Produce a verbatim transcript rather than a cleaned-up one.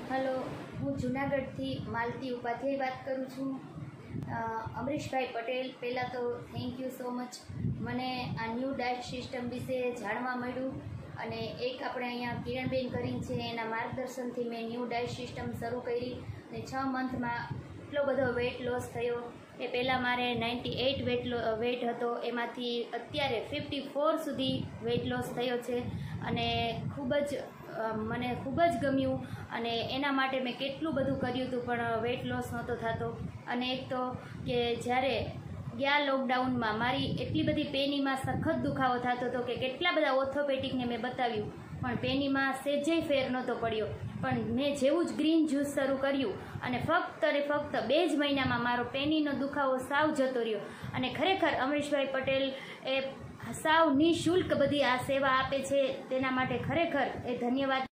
Hello, हूँ जूनागढ़ थी मालती उपाध्याय बात करूँ छूँ। अमरीश भाई पटेल, पहला तो थैंक यू सो मच। मैंने आ न्यू डाइट सिस्टम विषे जाणवा मळ्युं अने एक अपने अहींया किरणबेन करीने छे एना मार्गदर्शनथी मैं न्यू डाइट सिस्टम शरू करी अने छ मंथ में एटलो बधो वेट लॉस थयो। ए पहला मारे नाइंटी एट वेट वेट हतो, एमांथी अत्यारे फिफ्टी फोर सुधी वेट लॉस थयो छे अने खूब ज मने खूब ज गम्युं अने एना माटे मैं केटलुं बधुं कर्युं हतुं पण वेट लॉस नहोतो थतो। अने एक तो के ज्यारे गया लॉकडाउन में मारी एटली बधी पेनी में सखत दुखावो थतो तो कि केटला बधा ऑर्थोपेडिक ने मैं बताव्युं पण पेनी में सेजे फेर नहोतो पड्यो। पण मैं जेवुं ज ग्रीन ज्यूस शरू कर्युं अने फक्त ने फक्त बे ज महीना में मारो पेनीनो दुखावो साव जतो रह्यो। अने खरेखर अमरीशभाई पटेल ए साव निःशुल्क बधी आ सेवा आपे छे, तेना माटे खरेखर ए धन्यवाद।